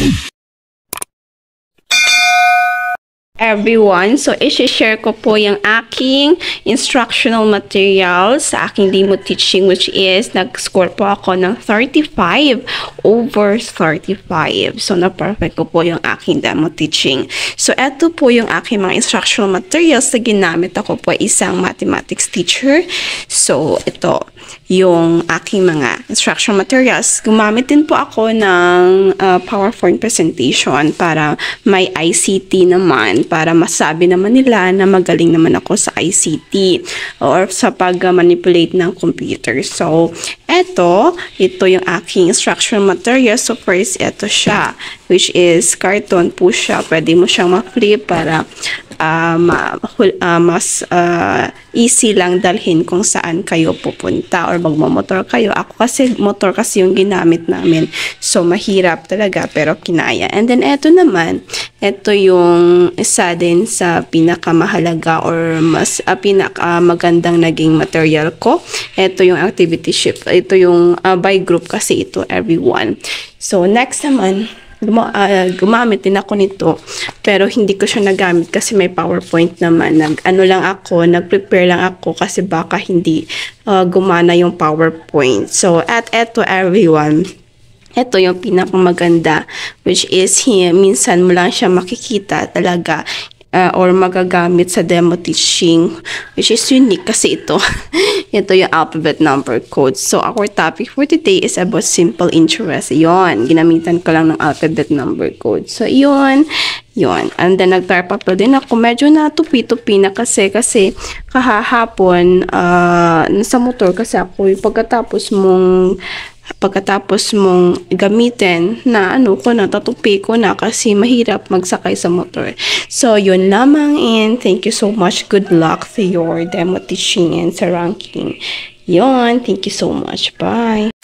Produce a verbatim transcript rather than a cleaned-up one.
Everyone, so i-share ko po yung aking instructional materials sa aking demo teaching, which is nag-score po ako ng thirty-five over thirty-five. So na-perfect ko po yung aking demo teaching. So eto po yung aking mga instructional materials na ginamit. Ako po isang mathematics teacher. So ito yung aking mga instructional materials. Gumamit din po ako ng uh, PowerPoint presentation para may I C T naman, para masabi naman nila na magaling naman ako sa I C T or sa pag-manipulate ng computer. So, eto, ito yung aking instructional materials. So, first, eto siya, which is carton po siya. Pwede mo siyang ma-flip para uh, ma uh, mas uh, easy lang dalhin kung saan kayo pupunta or magmamotor kayo. Ako kasi, motor kasi yung ginamit namin. So, mahirap talaga, pero kinaya. And then, eto naman, eto yung isa din sa pinakamahalaga or mas uh, pinakamagandang naging material ko. Ito yung activity sheet. Ito yung uh, by group kasi ito, everyone. So, next naman, Guma uh, gumamit din ako nito, pero hindi ko siya nagamit kasi may PowerPoint naman. Nag, ano lang ako, nag-prepare lang ako kasi baka hindi uh, gumana yung PowerPoint. So, at eto, everyone, ito yung pinakamaganda, which is here, minsan mo lang siya makikita talaga uh, or magagamit sa demo teaching, which is unique kasi ito. Ito yung alphabet number code. So, our topic for today is about simple interest. Yon, ginamitan ko lang ng alphabet number code. So, yon, yon. And then, nag-tarpapel din ako. Medyo natupi-tupi na kasi, kasi kahahapon, uh, nasa motor kasi ako, pagkatapos mong pagkatapos mong gamitin na ano ko na, tatupi ko na kasi mahirap magsakay sa motor. So, yun lamang, and thank you so much. Good luck sa your demo teaching and sa ranking. Yun, thank you so much. Bye!